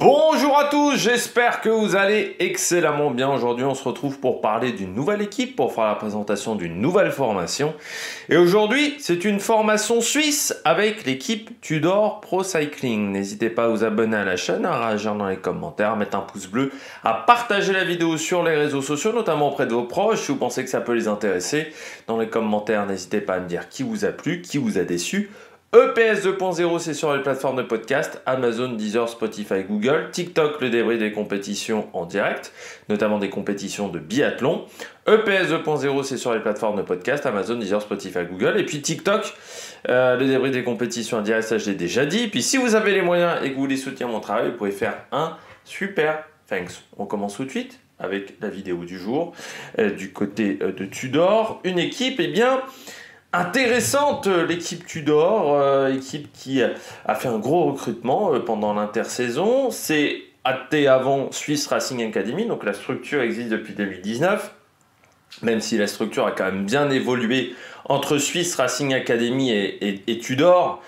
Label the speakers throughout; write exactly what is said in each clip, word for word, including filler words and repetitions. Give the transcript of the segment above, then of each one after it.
Speaker 1: Bonjour à tous, j'espère que vous allez excellemment bien. Aujourd'hui, on se retrouve pour parler d'une nouvelle équipe, pour faire la présentation d'une nouvelle formation. Et aujourd'hui, c'est une formation suisse avec l'équipe Tudor Pro Cycling. N'hésitez pas à vous abonner à la chaîne, à réagir dans les commentaires, à mettre un pouce bleu, à partager la vidéo sur les réseaux sociaux, notamment auprès de vos proches, si vous pensez que ça peut les intéresser. Dans les commentaires, n'hésitez pas à me dire qui vous a plu, qui vous a déçu. E P S deux point zéro, c'est sur les plateformes de podcast, Amazon, Deezer, Spotify, Google, TikTok, le débrief des compétitions en direct, notamment des compétitions de biathlon. E P S deux point zéro, c'est sur les plateformes de podcast, Amazon, Deezer, Spotify, Google. Et puis TikTok, euh, le débrief des compétitions en direct, ça je l'ai déjà dit. Et puis si vous avez les moyens et que vous voulez soutenir mon travail, vous pouvez faire un super thanks. On commence tout de suite avec la vidéo du jour. Euh, du côté euh, de Tudor, une équipe, eh bien... intéressante, l'équipe Tudor, euh, équipe qui a fait un gros recrutement euh, pendant l'intersaison. C'est A T avant Swiss Racing Academy, donc la structure existe depuis deux mille dix-neuf, même si la structure a quand même bien évolué entre Swiss Racing Academy et, et, et Tudor,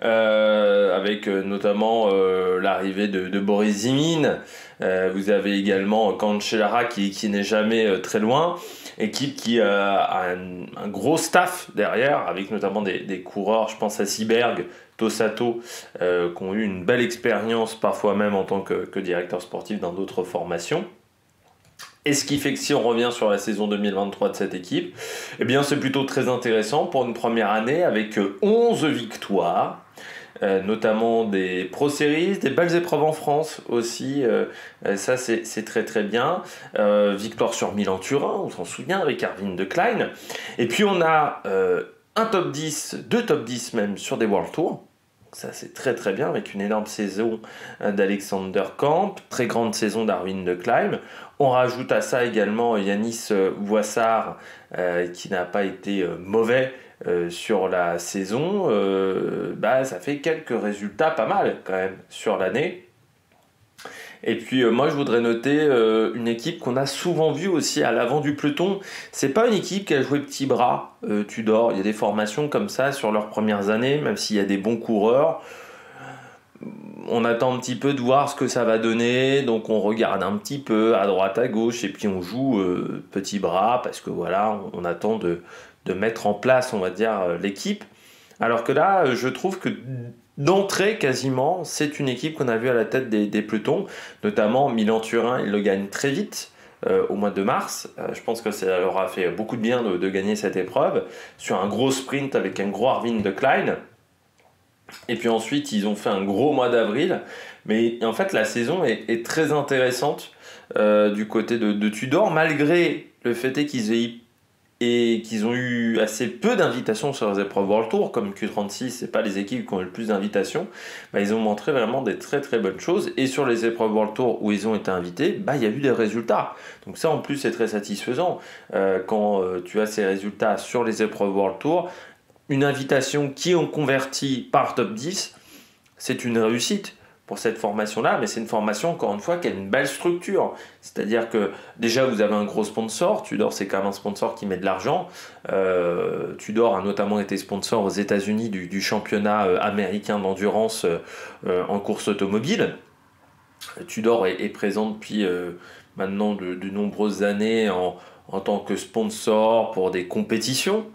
Speaker 1: euh, avec euh, notamment euh, l'arrivée de, de Boris Zimin. Euh, vous avez également Cancellara qui, qui n'est jamais euh, très loin. Équipe qui euh, a un, un gros staff derrière, avec notamment des, des coureurs, je pense à Seberg, Tossato, euh, qui ont eu une belle expérience, parfois même en tant que, que directeur sportif dans d'autres formations. Et ce qui fait que si on revient sur la saison deux mille vingt-trois de cette équipe, eh bien c'est plutôt très intéressant pour une première année avec onze victoires. Euh, notamment des Pro Series, des belles épreuves en France aussi, euh, ça c'est, c'est très très bien. Euh, victoire sur Milan-Turin, on s'en souvient, avec Arvin de Klein. Et puis on a euh, un top dix, deux top dix même sur des World Tour. Ça c'est très très bien, avec une énorme saison d'Alexander Kamp, très grande saison d'Arvin de Klein. On rajoute à ça également Yanis Voissard, euh, qui n'a pas été euh, mauvais Euh, sur la saison, euh, bah, ça fait quelques résultats pas mal quand même sur l'année. Et puis euh, moi je voudrais noter euh, une équipe qu'on a souvent vue aussi à l'avant du peloton. C'est pas une équipe qui a joué petit bras, euh, Tudor. Il y a des formations comme ça sur leurs premières années, même s'il y a des bons coureurs. On attend un petit peu de voir ce que ça va donner, donc on regarde un petit peu à droite, à gauche, et puis on joue euh, petit bras, parce que voilà, on, on attend de, de mettre en place, on va dire, l'équipe. Alors que là, je trouve que d'entrée, quasiment, c'est une équipe qu'on a vue à la tête des, des pelotons, notamment Milan-Turin, il le gagne très vite, euh, au mois de mars. Euh, je pense que ça leur a fait beaucoup de bien de, de gagner cette épreuve, sur un gros sprint avec un gros Arvin de Klein. Et puis ensuite, ils ont fait un gros mois d'avril. Mais en fait, la saison est, est très intéressante euh, du côté de, de Tudor, malgré le fait est qu'ils aient, et qu'ils ont eu assez peu d'invitations sur les épreuves World Tour, comme Q trente-six, c'est pas les équipes qui ont eu le plus d'invitations. Bah, ils ont montré vraiment des très très bonnes choses. Et sur les épreuves World Tour où ils ont été invités, bah, il y a eu des résultats. Donc ça, en plus, c'est très satisfaisant euh, quand euh, tu as ces résultats sur les épreuves World Tour. Une invitation qui ont converti par top dix, c'est une réussite pour cette formation-là, mais c'est une formation, encore une fois, qui a une belle structure. C'est-à-dire que déjà, vous avez un gros sponsor. Tudor, c'est quand même un sponsor qui met de l'argent. Euh, Tudor a notamment été sponsor aux États-Unis du, du championnat euh, américain d'endurance euh, en course automobile. Tudor est, est présent depuis euh, maintenant de, de nombreuses années en, en tant que sponsor pour des compétitions.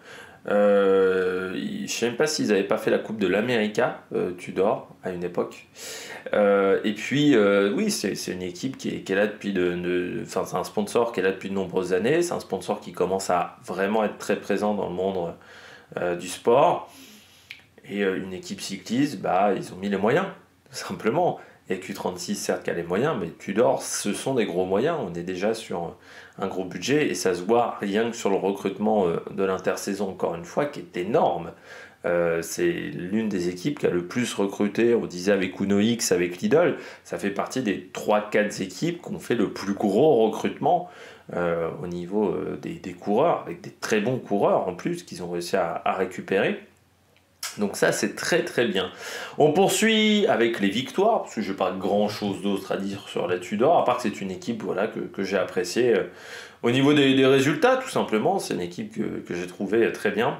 Speaker 1: Euh, je ne sais même pas s'ils n'avaient pas fait la Coupe de l'América, euh, Tudor, à une époque. Euh, et puis, euh, oui, c'est, c'est une équipe qui est, qui est là depuis de, de, enfin, c'est un sponsor qui est là depuis de nombreuses années. C'est un sponsor qui commence à vraiment être très présent dans le monde euh, du sport. Et euh, une équipe cycliste, bah, ils ont mis les moyens, tout simplement. Et Q trente-six, certes, qui a les moyens, mais Tudor, ce sont des gros moyens. On est déjà sur un gros budget et ça se voit rien que sur le recrutement de l'intersaison, encore une fois, qui est énorme. Euh, c'est l'une des équipes qui a le plus recruté, on disait avec Uno X, avec Lidl. Ça fait partie des trois quatre équipes qui ont fait le plus gros recrutement euh, au niveau euh, des, des coureurs, avec des très bons coureurs en plus qu'ils ont réussi à, à récupérer. Donc ça, c'est très très bien. On poursuit avec les victoires, parce que je n'ai pas grand chose d'autre à dire sur la Tudor, à part que c'est une équipe voilà, que, que j'ai appréciée. Au niveau des, des résultats, tout simplement, c'est une équipe que, que j'ai trouvée très bien.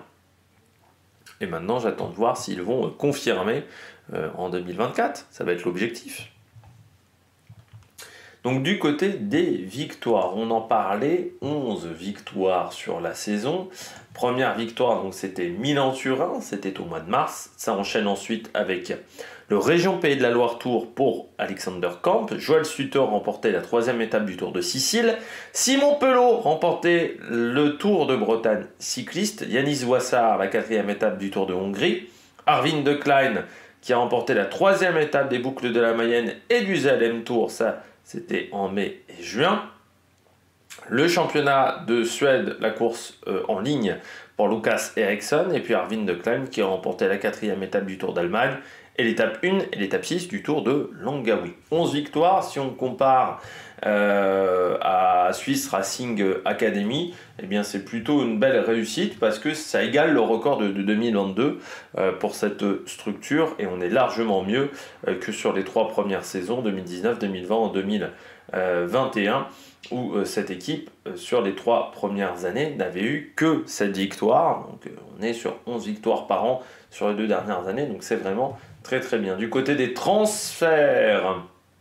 Speaker 1: Et maintenant, j'attends de voir s'ils vont confirmer euh, en deux mille vingt-quatre. Ça va être l'objectif. Donc du côté des victoires, on en parlait, onze victoires sur la saison. Première victoire, donc c'était Milan-Turin, c'était au mois de mars. Ça enchaîne ensuite avec le Région Pays de la Loire Tour pour Alexander Kamp. Joël Suter remportait la troisième étape du Tour de Sicile. Simon Pelot remportait le Tour de Bretagne cycliste. Yanis Wassar la quatrième étape du Tour de Hongrie. Arvind de Klein qui a remporté la troisième étape des boucles de la Mayenne et du Z L M Tour. Ça, c'était en mai et juin. Le championnat de Suède, la course euh, en ligne pour Lucas Ericsson. Et puis Arvind de Klein qui a remporté la quatrième étape du Tour d'Allemagne. Et l'étape un et l'étape six du Tour de Langawi. onze victoires, si on compare euh, à Swiss Racing Academy, eh bien c'est plutôt une belle réussite parce que ça égale le record de, de deux mille vingt-deux euh, pour cette structure et on est largement mieux euh, que sur les trois premières saisons, deux mille dix-neuf, deux mille vingt, deux mille vingt et un, où euh, cette équipe, euh, sur les trois premières années, n'avait eu que cette victoire. Donc euh, on est sur onze victoires par an sur les deux dernières années, donc c'est vraiment très très bien. Du côté des transferts,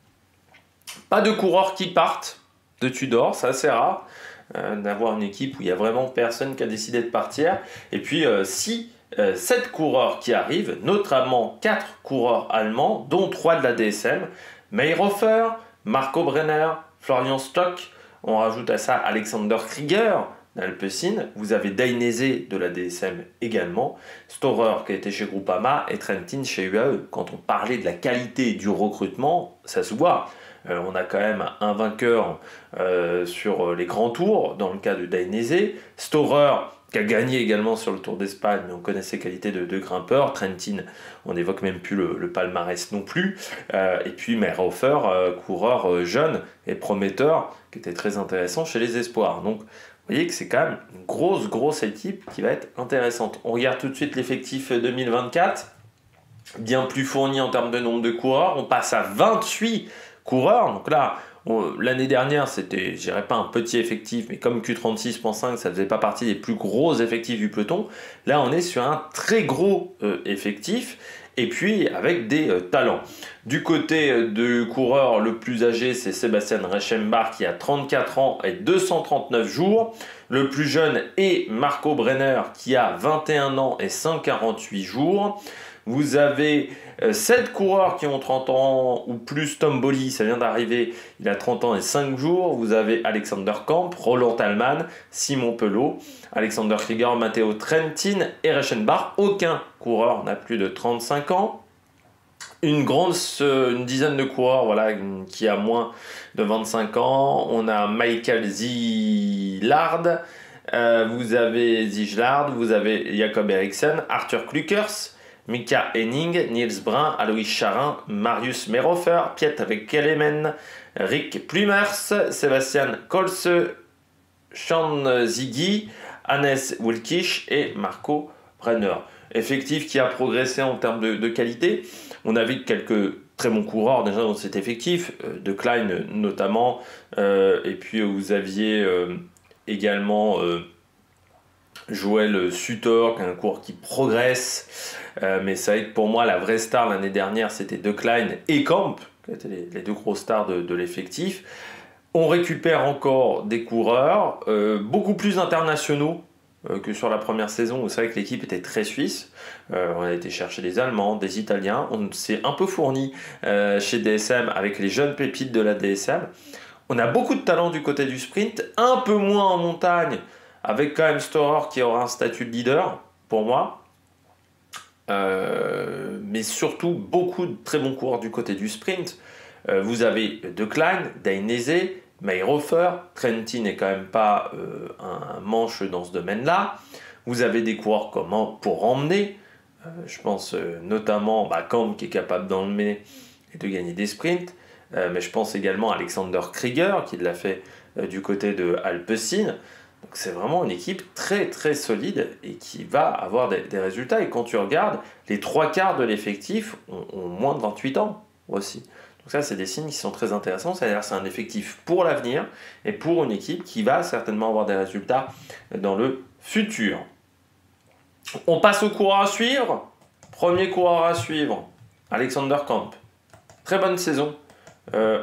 Speaker 1: pas de coureurs qui partent de Tudor, c'est assez rare euh, d'avoir une équipe où il n'y a vraiment personne qui a décidé de partir. Et puis euh, si euh, sept coureurs qui arrivent, notamment quatre coureurs allemands, dont trois de la D S M, Mayhofer, Marco Brenner, Florian Stock, on rajoute à ça Alexander Krieger d'Alpecin, vous avez Dainese de la D S M également, Storer qui a été chez Groupama et Trentin chez U A E. Quand on parlait de la qualité du recrutement, ça se voit. Euh, on a quand même un vainqueur euh, sur les grands tours, dans le cas de Dainese, Storer qui a gagné également sur le Tour d'Espagne, mais on connaît ses qualités de, de grimpeur. Trentin, on n'évoque même plus le, le palmarès non plus. Euh, et puis Mayhofer, euh, coureur euh, jeune et prometteur, qui était très intéressant chez les Espoirs. Donc, vous voyez que c'est quand même une grosse, grosse équipe qui va être intéressante. On regarde tout de suite l'effectif deux mille vingt-quatre, bien plus fourni en termes de nombre de coureurs. On passe à vingt-huit coureurs. Donc là, l'année dernière, c'était, je dirais pas un petit effectif, mais comme Q trente-six point cinq, ça ne faisait pas partie des plus gros effectifs du peloton. Là, on est sur un très gros euh, effectif, et puis avec des euh, talents. Du côté euh, du coureur le plus âgé, c'est Sébastien Reichenbach qui a trente-quatre ans et deux cent trente-neuf jours. Le plus jeune est Marco Brenner qui a vingt et un ans et cent quarante-huit jours. Vous avez euh, sept coureurs qui ont trente ans ou plus. Tom Bolly, ça vient d'arriver, il a trente ans et cinq jours. Vous avez Alexander Kamp, Roland Thalmann, Simon Pelot, Alexander Krieger, Matteo Trentin et Reichenbach. Aucun coureur n'a plus de trente-cinq ans. Une grande, une dizaine de coureurs voilà, qui a moins de vingt-cinq ans. On a Michael Zillard, euh, vous avez Zillard, vous avez Jacob Eriksen, Arthur Klukers, Mika Henning, Niels Brun, Alois Charin, Marius Mayhofer, Pieter Kelemen, Rick Plumers, Sébastien Kolse, Sean Ziggy, Hannes Wilkisch et Marco Brenner. Effectif qui a progressé en termes de, de qualité. On a vu quelques très bons coureurs déjà dans cet effectif, euh, de Klein notamment, euh, et puis vous aviez euh, également euh, Joël Suter, qui est un coureur qui progresse, euh, mais ça va être pour moi la vraie star l'année dernière, c'était De Klein et Kamp, qui étaient les, les deux grosses stars de, de l'effectif. On récupère encore des coureurs, euh, beaucoup plus internationaux euh, que sur la première saison, où c'est vrai que l'équipe était très suisse. Euh, on a été chercher des Allemands, des Italiens, on s'est un peu fourni euh, chez D S M avec les jeunes pépites de la D S M. On a beaucoup de talent du côté du sprint, un peu moins en montagne, avec quand même Storer qui aura un statut de leader, pour moi. Euh, mais surtout, beaucoup de très bons coureurs du côté du sprint. Euh, vous avez De Klein, Dainese, Mayhofer, Trentin n'est quand même pas euh, un manche dans ce domaine-là. Vous avez des coureurs comme pour emmener. Euh, je pense euh, notamment à bah, Kamp qui est capable d'emmener et de gagner des sprints. Euh, mais je pense également à Alexander Krieger qui l'a fait euh, du côté de Alpecin. Donc c'est vraiment une équipe très très solide et qui va avoir des, des résultats. Et quand tu regardes, les trois quarts de l'effectif ont, ont moins de vingt-huit ans aussi. Donc ça, c'est des signes qui sont très intéressants. C'est-à-dire c'est un effectif pour l'avenir et pour une équipe qui va certainement avoir des résultats dans le futur. On passe au coureur à suivre. Premier coureur à suivre, Alexander Kamp. Très bonne saison euh, en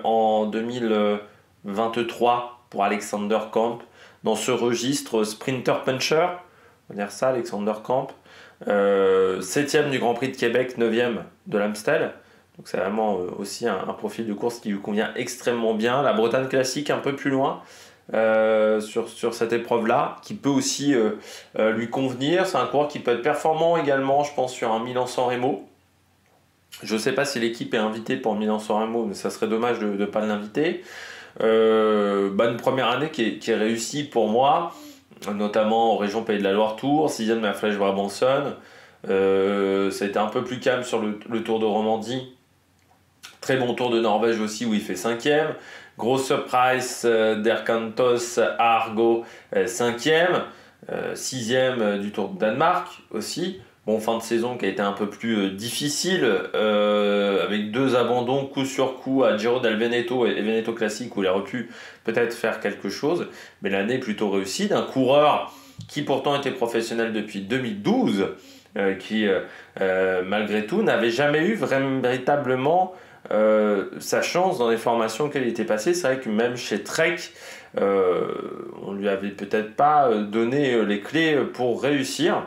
Speaker 1: deux mille vingt-trois pour Alexander Camp dans ce registre sprinter puncher, on va dire ça, Alexander Camp. Euh, septième du Grand Prix de Québec, neuvième de l'Amstel. Donc c'est vraiment euh, aussi un, un profil de course qui lui convient extrêmement bien. La Bretagne classique un peu plus loin euh, sur, sur cette épreuve-là, qui peut aussi euh, euh, lui convenir. C'est un coureur qui peut être performant également, je pense, sur un Milan-San Remo. Je ne sais pas si l'équipe est invitée pour Milan-San Remo, mais ça serait dommage de ne pas l'inviter. Euh, bah une première année qui est, qui est réussie pour moi, notamment en région Pays de la Loire Tour, sixième de la Flèche Brabançonne. Euh, ça a été un peu plus calme sur le, le Tour de Romandie. Très bon Tour de Norvège aussi où il fait cinquième. Gros surprise euh, d'Erkantos à Argo, euh, cinquième. Euh, sixième du Tour de Danemark aussi. Bon, fin de saison qui a été un peu plus euh, difficile, euh, avec deux abandons coup sur coup à Giro del Veneto et, et Veneto Classique où il aurait pu peut-être faire quelque chose. Mais l'année est plutôt réussie d'un coureur qui pourtant était professionnel depuis deux mille douze, euh, qui euh, euh, malgré tout n'avait jamais eu vraiment, véritablement euh, sa chance dans les formations qu'elle était passée. C'est vrai que même chez Trek, euh, on lui avait peut-être pas donné les clés pour réussir.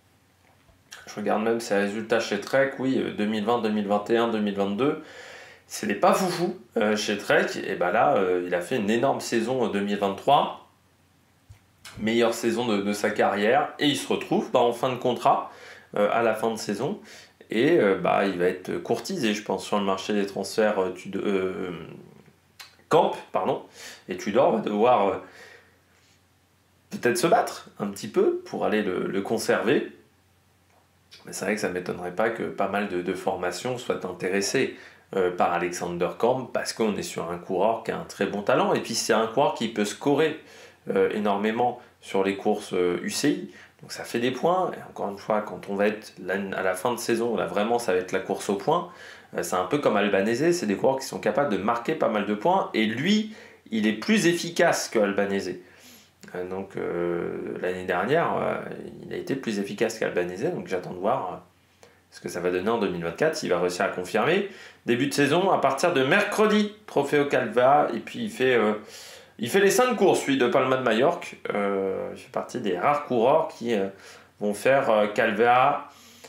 Speaker 1: Je regarde même ses résultats chez Trek, oui, deux mille vingt, deux mille vingt et un, deux mille vingt-deux. Ce n'est pas foufou euh, chez Trek. Et ben là, euh, il a fait une énorme saison deux mille vingt-trois. Meilleure saison de, de sa carrière. Et il se retrouve bah, en fin de contrat euh, à la fin de saison. Et euh, bah, il va être courtisé, je pense, sur le marché des transferts euh, Tud- euh, Camp. Pardon. Et Tudor va devoir euh, peut-être se battre un petit peu pour aller le, le conserver. Mais c'est vrai que ça ne m'étonnerait pas que pas mal de, de formations soient intéressées euh, par Alexander Camp parce qu'on est sur un coureur qui a un très bon talent et puis c'est un coureur qui peut scorer euh, énormément sur les courses euh, U C I. Donc ça fait des points et encore une fois quand on va être à la fin de saison, là vraiment ça va être la course au point. Euh, c'est un peu comme Albanese, c'est des coureurs qui sont capables de marquer pas mal de points et lui il est plus efficace que Albanese. Donc euh, l'année dernière, euh, il a été plus efficace qu'Albanese, donc j'attends de voir euh, ce que ça va donner en deux mille vingt-quatre, s'il va réussir à confirmer. Début de saison, à partir de mercredi, Trofeo Calva, et puis il fait, euh, il fait les cinq courses, lui, de Palma de Majorque. Euh, il fait partie des rares coureurs qui euh, vont faire euh, Calva,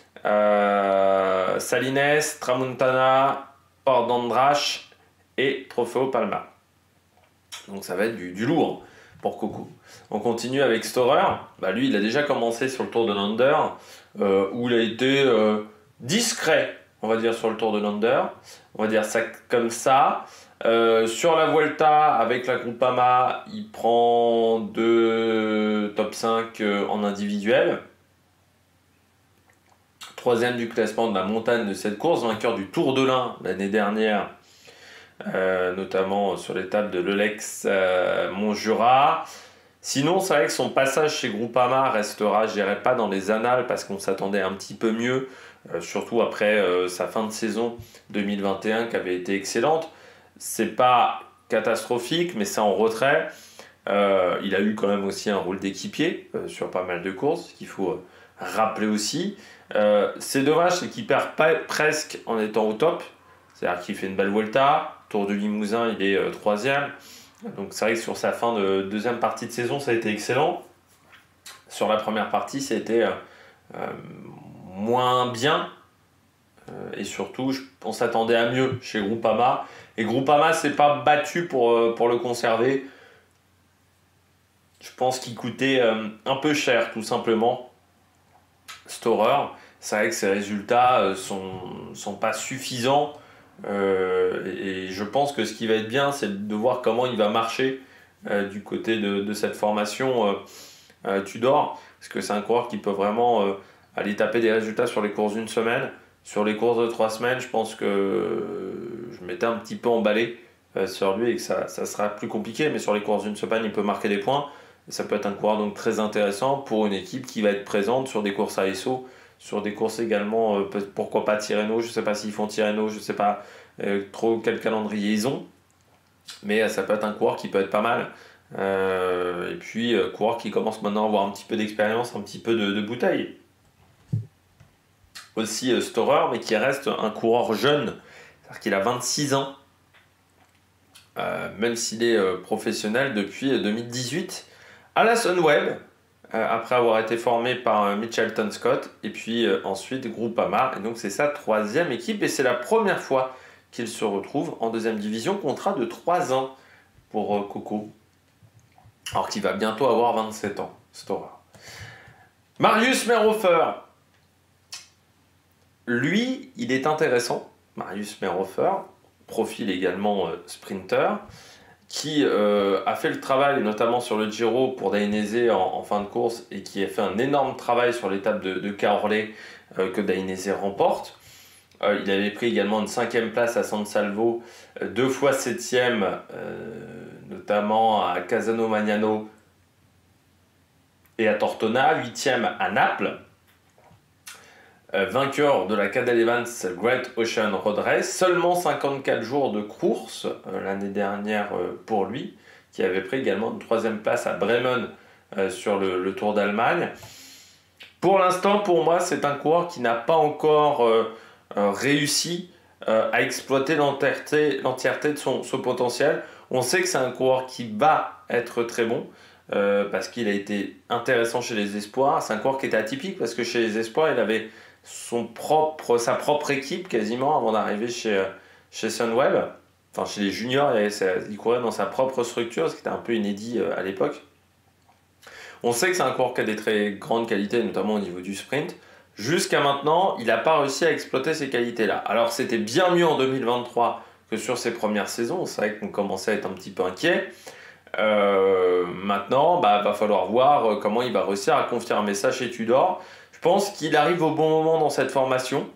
Speaker 1: euh, Salines, Tramontana, Port d'Andrache et Trofeo Palma. Donc ça va être du, du lourd pour Coco. On continue avec Storer. Bah lui, il a déjà commencé sur le Tour de Lander, euh, où il a été euh, discret, on va dire, sur le Tour de Lander. On va dire ça comme ça. Euh, sur la Vuelta, avec la Groupama, il prend deux top cinq euh, en individuel. Troisième du classement de la montagne de cette course, vainqueur du Tour de l'Ain l'année dernière, euh, notamment sur l'étape de l'Elex euh, Montjura. Sinon, c'est vrai que son passage chez Groupama restera, je dirais pas dans les annales parce qu'on s'attendait un petit peu mieux, euh, surtout après euh, sa fin de saison deux mille vingt et un qui avait été excellente. C'est pas catastrophique, mais c'est en retrait. Euh, il a eu quand même aussi un rôle d'équipier euh, sur pas mal de courses, qu'il faut euh, rappeler aussi. Euh, c'est dommage, c'est qu'il perd pas, presque en étant au top. C'est-à-dire qu'il fait une belle Vuelta, Tour du Limousin, il est euh, troisième. Donc c'est vrai que sur sa fin de deuxième partie de saison, ça a été excellent. Sur la première partie, c'était euh, euh, moins bien. Euh, et surtout, je, on s'attendait à mieux chez Groupama. Et Groupama s'est pas battu pour, euh, pour le conserver. Je pense qu'il coûtait euh, un peu cher, tout simplement. Storer. C'est vrai que ses résultats euh, sont, sont pas suffisants. Euh, et je pense que ce qui va être bien, c'est de voir comment il va marcher euh, du côté de, de cette formation euh, euh, Tudor, parce que c'est un coureur qui peut vraiment euh, aller taper des résultats sur les courses d'une semaine. Sur les courses de trois semaines, je pense que euh, je m'étais un petit peu emballé euh, sur lui et que ça, ça sera plus compliqué, mais sur les courses d'une semaine, il peut marquer des points. Et ça peut être un coureur donc très intéressant pour une équipe qui va être présente sur des courses à S O, sur des courses également, euh, pourquoi pas Tirreno, je ne sais pas s'ils font Tirreno, je ne sais pas euh, trop quel calendrier ils ont, mais euh, ça peut être un coureur qui peut être pas mal. Euh, et puis, euh, coureur qui commence maintenant à avoir un petit peu d'expérience, un petit peu de, de bouteille. Aussi euh, Storer, mais qui reste un coureur jeune, c'est-à-dire qu'il a vingt-six ans. euh, même s'il est euh, professionnel depuis deux mille dix-huit, à la Sunweb, euh, après avoir été formé par euh, Mitchelton Scott, et puis euh, ensuite Groupama. Et donc c'est sa troisième équipe, et c'est la première fois qu'il se retrouve en deuxième division, contrat de trois ans pour euh, Coco, alors qu'il va bientôt avoir vingt-sept ans, Stora. Marius Merhofer, lui, il est intéressant. Marius Merhofer, profil également euh, sprinter, qui euh, a fait le travail notamment sur le Giro pour Dainese en, en fin de course et qui a fait un énorme travail sur l'étape de, de Caorle euh, que Dainese remporte. Euh, il avait pris également une cinquième place à San Salvo, euh, deux fois septième, euh, notamment à Casano Magnano et à Tortona, huitième à Naples. Euh, vainqueur de la Cadel Evans Great Ocean Road Race, seulement cinquante-quatre jours de course euh, l'année dernière euh, pour lui, qui avait pris également une troisième place à Bremen euh, sur le, le Tour d'Allemagne. Pour l'instant, pour moi, c'est un coureur qui n'a pas encore euh, euh, réussi euh, à exploiter l'entièreté, l'entièreté de son, son potentiel. On sait que c'est un coureur qui va être très bon, euh, parce qu'il a été intéressant chez les espoirs. C'est un coureur qui était atypique, parce que chez les espoirs, il avait son propre, sa propre équipe quasiment avant d'arriver chez, chez Sunweb. Enfin, chez les juniors, il, avait, il courait dans sa propre structure, ce qui était un peu inédit à l'époque. On sait que c'est un coureur qui a des très grandes qualités, notamment au niveau du sprint. Jusqu'à maintenant, il n'a pas réussi à exploiter ces qualités-là. Alors, c'était bien mieux en deux mille vingt-trois que sur ses premières saisons. C'est vrai qu'on commençait à être un petit peu inquiet. Euh, maintenant, bah, va falloir voir comment il va réussir à confirmer ça chez Tudor. Je pense qu'il arrive au bon moment dans cette formation,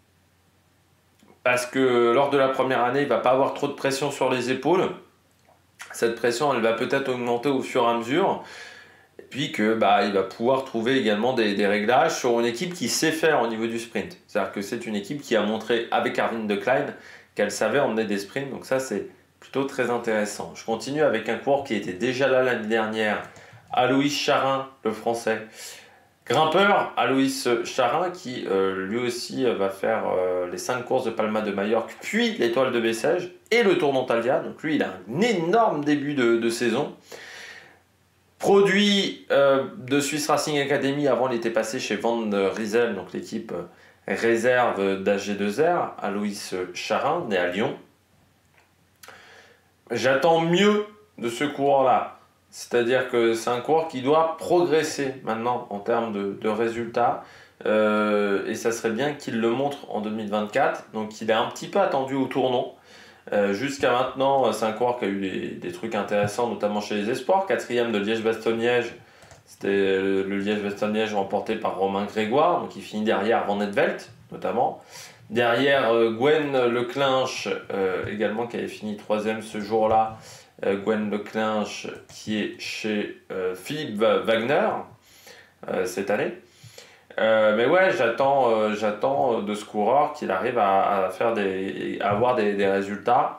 Speaker 1: parce que lors de la première année, il ne va pas avoir trop de pression sur les épaules. Cette pression, elle va peut-être augmenter au fur et à mesure. Et puis que bah, il va pouvoir trouver également des, des réglages sur une équipe qui sait faire au niveau du sprint. C'est-à-dire que c'est une équipe qui a montré avec Arvin De Klein qu'elle savait emmener des sprints. Donc ça, c'est plutôt très intéressant. Je continue avec un coureur qui était déjà là l'année dernière, Aloïs Charin, le français. Grimpeur, Aloïs Charin, qui euh, lui aussi euh, va faire euh, les cinq courses de Palma de Majorque, puis l'Étoile de Bessèges et le Tour d'Antalya. Donc lui, il a un énorme début de, de saison. Produit euh, de Swiss Racing Academy, avant il était passé chez Van Riesel, donc l'équipe euh, réserve d'A G deux R, Aloïs Charin, né à Lyon. J'attends mieux de ce coureur-là. C'est-à-dire que c'est un coureur qui doit progresser maintenant en termes de, de résultats. Euh, et ça serait bien qu'il le montre en deux mille vingt-quatre. Donc il est un petit peu attendu au tournant. Euh, Jusqu'à maintenant, c'est un coureur qui a eu des, des trucs intéressants, notamment chez les espoirs. Quatrième de Liège-Bastogne-Liège. C'était le, le Liège-Bastogne-Liège remporté par Romain Grégoire. Donc il finit derrière Van Netveldt, notamment. Derrière euh, Gwen Leclinch, euh, également, qui avait fini troisième ce jour-là. Euh, Gwen Leclinch, qui est chez euh, Philippe Wagner euh, cette année. Euh, mais ouais, j'attends, euh, j'attends de ce coureur qu'il arrive à, à faire des, à avoir des, des résultats,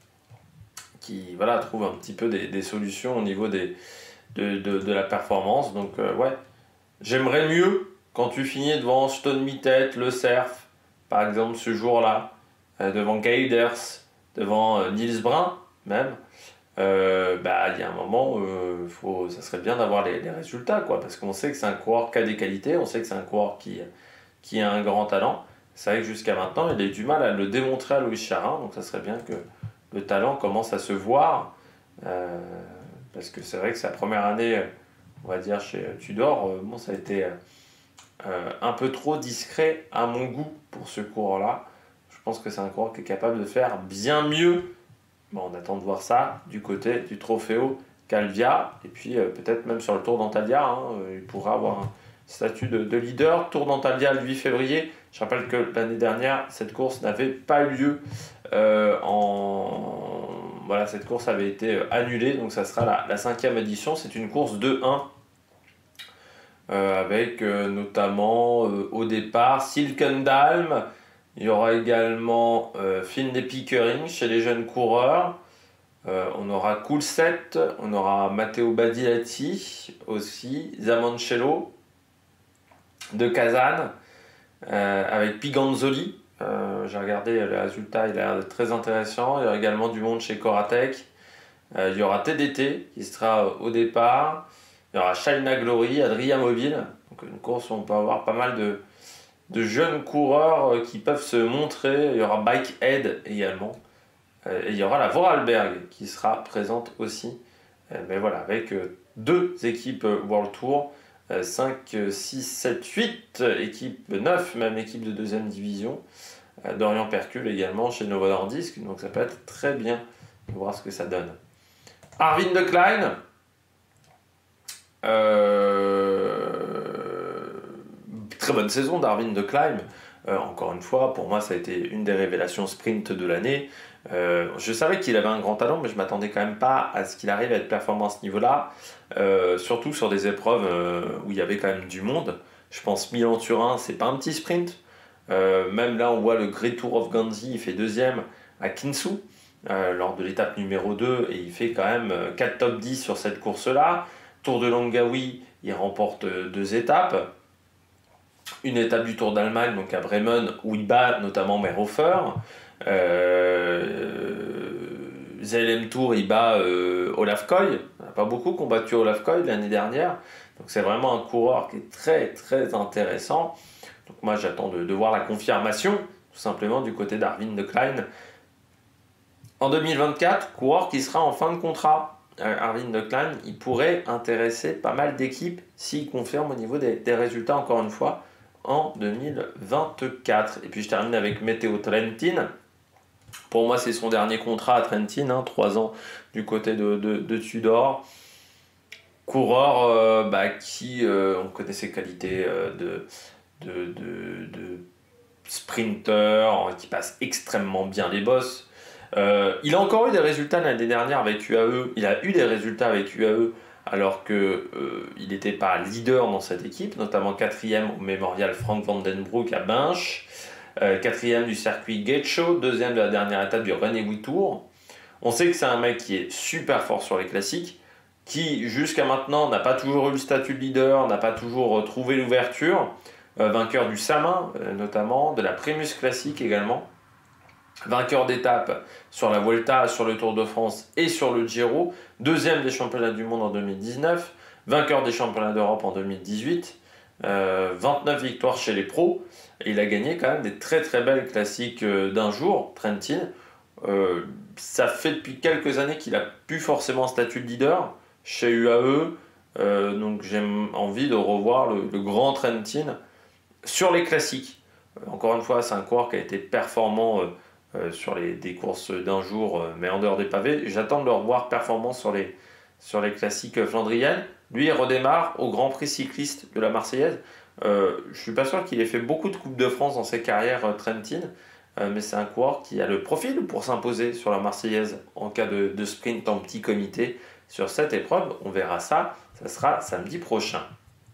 Speaker 1: qui voilà, trouve un petit peu des, des solutions au niveau des, de, de, de la performance. Donc euh, ouais, j'aimerais mieux quand tu finis devant Stone Mittet, Le Cerf, par exemple ce jour-là, euh, devant Gaiders, devant euh, Niels Brun même. Euh, bah, il y a un moment, euh, faut, ça serait bien d'avoir les, les résultats, quoi, parce qu'on sait que c'est un coureur qui a des qualités, on sait que c'est un coureur qui, qui a un grand talent. C'est vrai que jusqu'à maintenant, il a eu du mal à le démontrer à Louis Charin, donc ça serait bien que le talent commence à se voir, euh, parce que c'est vrai que sa première année, on va dire, chez Tudor, euh, bon, ça a été euh, un peu trop discret à mon goût pour ce coureur-là. Je pense que c'est un coureur qui est capable de faire bien mieux. Bon, on attend de voir ça du côté du Trofeo Calvia, et puis euh, peut-être même sur le Tour d'Antalya, hein, euh, il pourra avoir un statut de, de leader. Tour d'Antalya le huit février. Je rappelle que l'année dernière, cette course n'avait pas eu lieu. Euh, en... Voilà, cette course avait été annulée, donc ça sera la, la cinquième édition. C'est une course deux un, euh, avec euh, notamment euh, au départ Silkendalm. Il y aura également euh, Finlay Pickering chez les jeunes coureurs. Euh, on aura Coulset, on aura Matteo Badilati aussi, Zamancello de Kazan, euh, avec Piganzoli. Euh, J'ai regardé les résultats, il a l'air très intéressant. Il y aura également du monde chez Coratec. Euh, il y aura T D T qui sera au départ. Il y aura China Glory, Adria Mobile. Donc une course où on peut avoir pas mal de, de jeunes coureurs qui peuvent se montrer. Il y aura Bike Aid également. Euh, et il y aura la Vorarlberg qui sera présente aussi. Euh, mais voilà, avec euh, deux équipes World Tour. cinq, six, sept, huit équipes, neuf même équipes de deuxième division. Dorian Percule également chez Novo Nordisk, donc ça peut être très bien de voir ce que ça donne. Arvind de Klein, euh... très bonne saison d'Arvind de Klein. Euh, encore une fois, pour moi, ça a été une des révélations sprint de l'année. Euh, je savais qu'il avait un grand talent, mais je ne m'attendais quand même pas à ce qu'il arrive à être performant à ce niveau-là. Euh, surtout sur des épreuves euh, où il y avait quand même du monde. Je pense Milan-Turin, c'est pas un petit sprint. Euh, même là, on voit le Great Tour of Ghanzi, il fait deuxième à Kinsu euh, lors de l'étape numéro deux et il fait quand même quatre top dix sur cette course-là. Tour de Langawi, il remporte deux étapes. Une étape du Tour d'Allemagne, donc à Bremen, où il bat notamment Mayhofer. Euh, Z L M Tour, il bat euh, Olaf Koy. Il n'y en a pas beaucoup qui ont battu Olaf Koy l'année dernière. Donc c'est vraiment un coureur qui est très très intéressant. Donc moi j'attends de, de voir la confirmation, tout simplement, du côté d'Arvind de Klein. En deux mille vingt-quatre, coureur qui sera en fin de contrat. Euh, Arvind de Klein, il pourrait intéresser pas mal d'équipes s'il confirme au niveau des, des résultats, encore une fois, en deux mille vingt-quatre. Et puis je termine avec Matteo Trentin. Pour moi, c'est son dernier contrat à Trentin, hein, trois ans du côté de, de, de Tudor. Coureur euh, bah, qui, euh, on connaît ses qualités euh, de, de, de, de sprinter, qui passe extrêmement bien les bosses. Euh, il a encore eu des résultats l'année dernière avec U A E. Il a eu des résultats avec U A E alors qu'il euh, n'était pas leader dans cette équipe, notamment quatrième au Mémorial Frank Vandenbroek à Binche. Euh, quatrième du circuit Gate Show, deuxième de la dernière étape du René Tour. On sait que c'est un mec qui est super fort sur les classiques, qui jusqu'à maintenant n'a pas toujours eu le statut de leader, n'a pas toujours trouvé l'ouverture, euh, vainqueur du Samin euh, notamment, de la Primus Classique également, vainqueur d'étape sur la Vuelta, sur le Tour de France et sur le Giro, deuxième des championnats du monde en deux mille dix-neuf, vainqueur des championnats d'Europe en deux mille dix-huit, euh, vingt-neuf victoires chez les pros, et il a gagné quand même des très très belles classiques d'un jour, Trentin. Euh, ça fait depuis quelques années qu'il n'a plus forcément un statut de leader chez U A E, euh, donc j'ai envie de revoir le, le grand Trentin sur les classiques. Euh, encore une fois, c'est un coureur qui a été performant euh, euh, sur les, des courses d'un jour, euh, mais en dehors des pavés. J'attends de le revoir performant sur les, sur les classiques flandriennes. Lui, il redémarre au Grand Prix cycliste de la Marseillaise. Euh, je ne suis pas sûr qu'il ait fait beaucoup de Coupes de France dans ses carrières, euh, Trentin, euh, mais c'est un coureur qui a le profil pour s'imposer sur la Marseillaise en cas de, de sprint en petit comité. Sur cette épreuve, on verra ça, ça sera samedi prochain.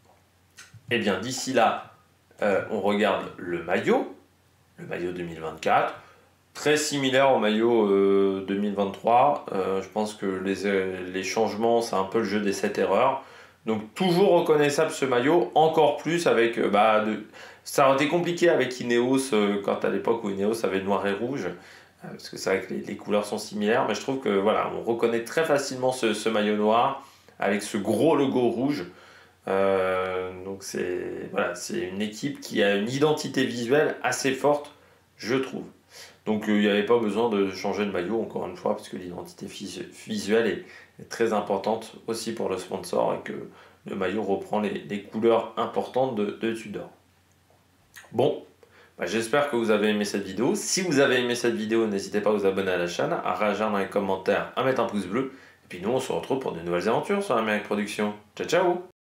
Speaker 1: Et bien d'ici là, euh, on regarde le maillot, le maillot deux mille vingt-quatre, très similaire au maillot euh, deux mille vingt-trois. Euh, je pense que les, les changements, c'est un peu le jeu des sept erreurs. Donc toujours reconnaissable ce maillot, encore plus avec... Euh, bah, de... Ça aurait été compliqué avec Ineos, euh, quand à l'époque où Ineos avait noir et rouge, euh, parce que c'est vrai que les, les couleurs sont similaires, mais je trouve que voilà, on reconnaît très facilement ce, ce maillot noir avec ce gros logo rouge. Euh, donc c'est voilà, c'est une équipe qui a une identité visuelle assez forte, je trouve. Donc il n'y avait pas besoin de changer de maillot, encore une fois, parce que l'identité visuelle est, est très importante aussi pour le sponsor et que le maillot reprend les, les couleurs importantes de, de Tudor. Bon, bah, j'espère que vous avez aimé cette vidéo. Si vous avez aimé cette vidéo, n'hésitez pas à vous abonner à la chaîne, à réagir dans les commentaires, à mettre un pouce bleu. Et puis nous, on se retrouve pour de nouvelles aventures sur Amérique Production. Ciao, ciao!